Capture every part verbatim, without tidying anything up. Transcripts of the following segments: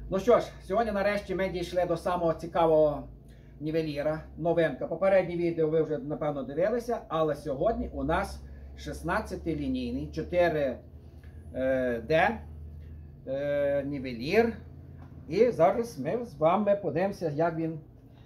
Ну що ж, сьогодні нарешті ми дійшли до самого цікавого нівеліра. Новинка. Попереднє відео ви вже, напевно, дивилися, але сьогодні у нас шістнадцятилінійний чотири де е, нівелір. І зараз ми з вами подивимося, як він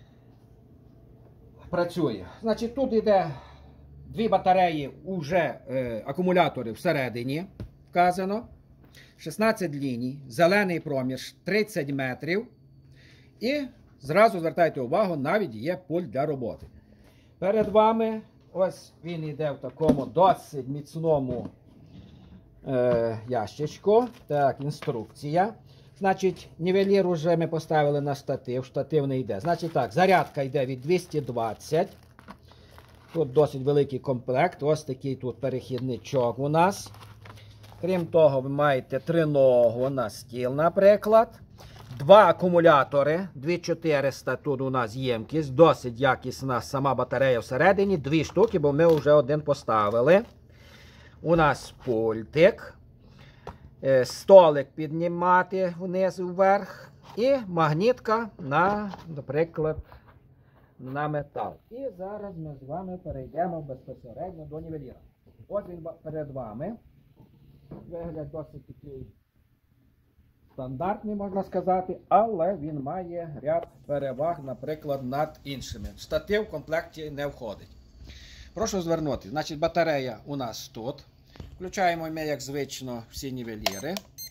працює. Значить, тут йде дві батареї, уже е, акумулятори всередині вказано. шістнадцять ліній, зелений проміж тридцять метрів. І зразу звертайте увагу, навіть є пульт для роботи. Перед вами ось він йде в такому досить міцному е, ящичку. Так, інструкція. Значить, нівелір уже ми поставили на штатив, штатив не йде. Значить так, зарядка йде від двісті двадцять. Тут досить великий комплект. Ось такий тут перехідничок у нас. Крім того, ви маєте триногу на стіл, наприклад. Два акумулятори, дві тисячі чотириста тут у нас ємкість. Досить якісна сама батарея всередині. Дві штуки, бо ми вже один поставили. У нас пультик. Столик піднімати вниз і вверх. І магнітка на, наприклад, на метал. І зараз ми з вами перейдемо безпосередньо до нівеліра. Ось він перед вами. Вигляд досить такий стандартний, можна сказати, але він має ряд переваг, наприклад, над іншими. Штатив в комплекті не входить. Прошу звернути. Значить, батарея у нас тут. Включаємо ми, як звично, всі нівеліри.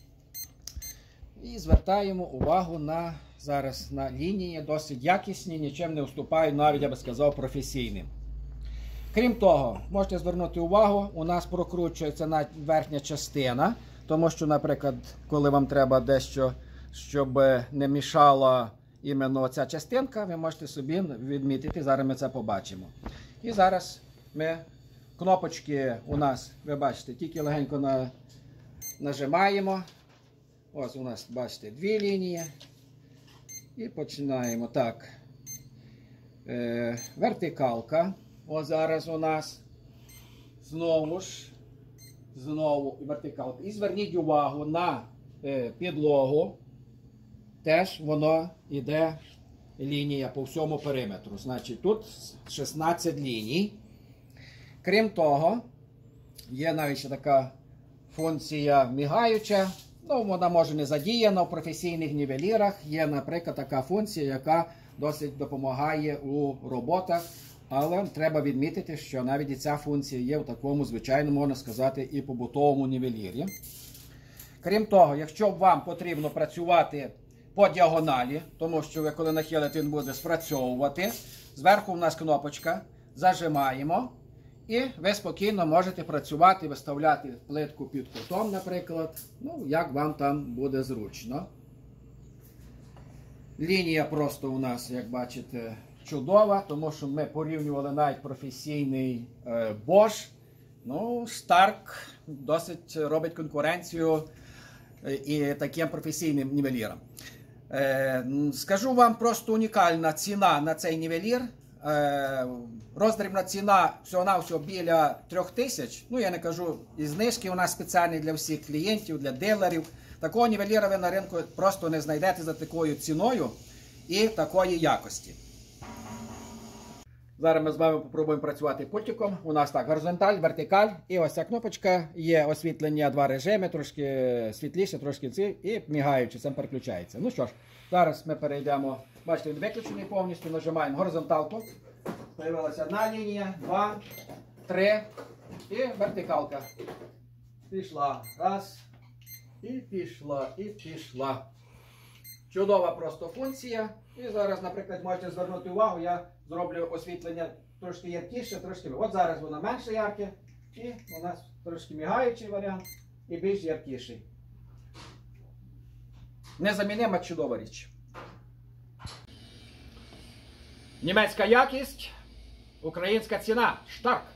І звертаємо увагу на, зараз на лінії, досить якісні, нічим не уступають, навіть, я би сказав, професійним. Крім того, можете звернути увагу, у нас прокручується верхня частина, тому що, наприклад, коли вам треба дещо, щоб не мішала іменно ця частинка, ви можете собі відмітити, зараз ми це побачимо. І зараз ми кнопочки у нас, ви бачите, тільки легенько на, нажимаємо. Ось у нас, бачите, дві лінії. І починаємо так. Е, вертикалка. Ось зараз у нас знову ж, знову вертикалка. І зверніть увагу на е, підлогу. Теж воно йде лінія по всьому периметру. Значить, тут шістнадцять ліній. Крім того, є навіть ще така функція мігаюча. Ну, вона може не задіяна в професійних нівелірах. Є, наприклад, така функція, яка досить допомагає у роботах. Але треба відмітити, що навіть і ця функція є в такому, звичайному, можна сказати, і побутовому нівелірі. Крім того, якщо вам потрібно працювати по діагоналі, тому що ви коли нахилите, він буде спрацьовувати, зверху у нас кнопочка, зажимаємо, і ви спокійно можете працювати, виставляти плитку під кутом, наприклад, ну, як вам там буде зручно. Лінія просто у нас, як бачите, чудова, тому що ми порівнювали навіть професійний е, Bosch. Ну, Stark досить робить конкуренцію е, і таким професійним нівелірам. Е, скажу вам просто унікальна ціна на цей нівелір. Е, роздрібна ціна всього-навсього біля трьох тисяч. Ну, я не кажу, і знижки у нас спеціальні для всіх клієнтів, для дилерів. Такого нівеліра ви на ринку просто не знайдете за такою ціною і такої якості. Зараз ми з вами попробуємо працювати пультиком. У нас так, горизонталь, вертикаль. І ось ця кнопочка, є освітлення, два режими, трошки світліше, трошки ці, і мігаючи, сам переключається. Ну що ж, зараз ми перейдемо, бачите, він виключений повністю, нажимаємо горизонталку. Появилася одна лінія, два, три і вертикалка. Пішла, раз, і пішла, і пішла. Чудова просто функція. І зараз, наприклад, можете звернути увагу, я зроблю освітлення трошки яркіше, трошки. От зараз воно менше ярке, і у нас трошки мігаючий варіант і більш яркіший. Незамінима чудова річ. Німецька якість, українська ціна. Штарк.